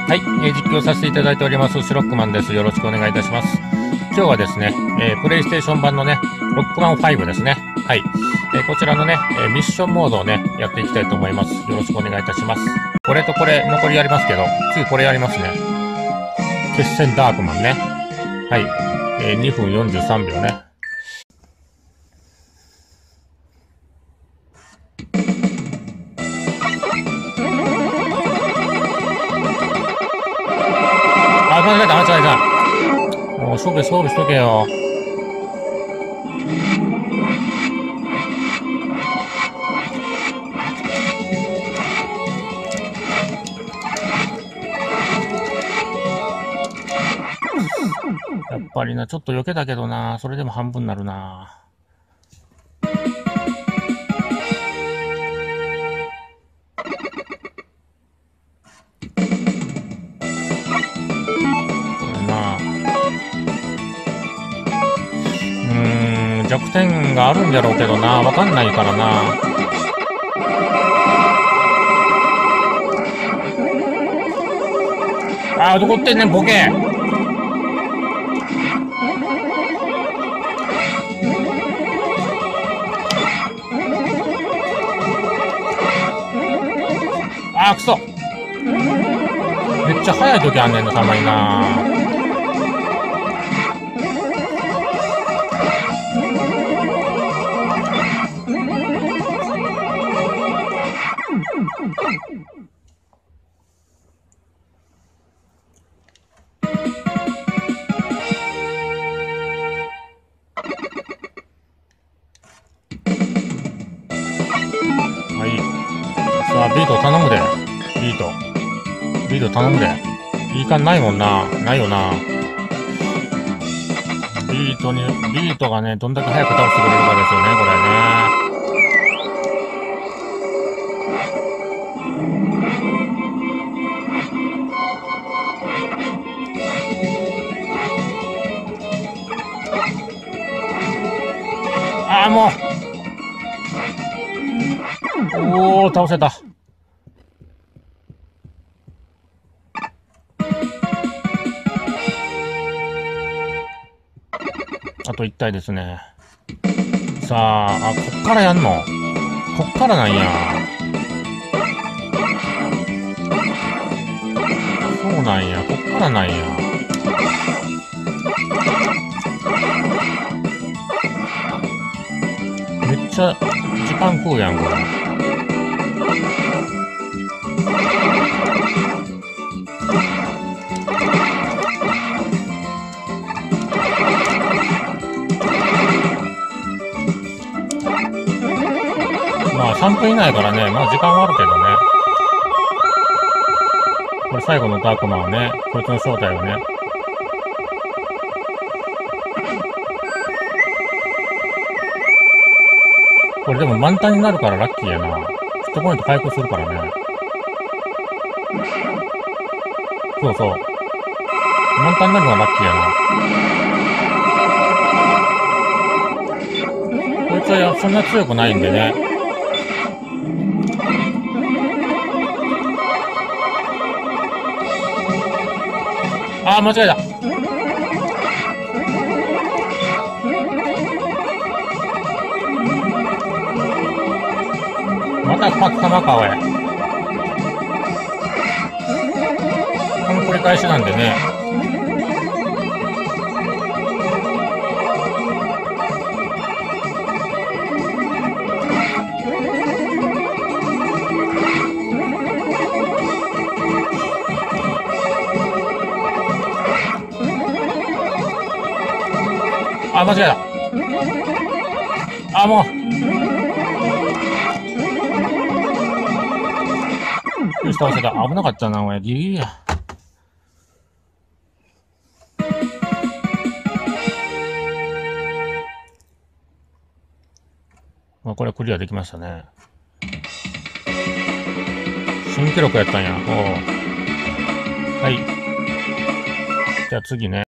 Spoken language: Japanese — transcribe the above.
はい、実況させていただいております、シロックマンです。よろしくお願いいたします。今日はですね、プレイステーション版のね、ロックマン5ですね。はい。こちらのね、ミッションモードをね、やっていきたいと思います。よろしくお願いいたします。これとこれ、残りやりますけど、次これやりますね。決戦ダークマンね。はい。2分43秒ね。間違えた。もう装備しとけよ。やっぱりな、ちょっと避けたけどな、それでも半分になるな。弱点があるんだろうけどな、わかんないからな。どこってんねん、ボケ。くそ。めっちゃ速い時あんねんな、たまにな。はい。さあ、ビート頼むで。ビート頼むで。いい感ないもんな。ないよな。ビートがね、どんだけ早く倒してくれるかですよね、これね。もう。倒せた。あと1体ですね。さあ、こっからやんの？こっからなんや。そうなんや、こっからなんや。めっちゃ時間食うやん、これ。まあ3分以内からね、まあ時間はあるけどね。これ最後のダークマンはね、こいつの正体をね。これでも満タンになるからラッキーやな。ヒットポイント回復するからね。そうそう。満タンになるのがラッキーやな。こいつはそんな強くないんでね。間違えた。またパッカマか、おい。この繰り返しなんでね。間違えた。もう。よし、倒せた。危なかったな、お前。ギリギリや。これクリアできましたね。新記録やったんや。はい。じゃあ次ね。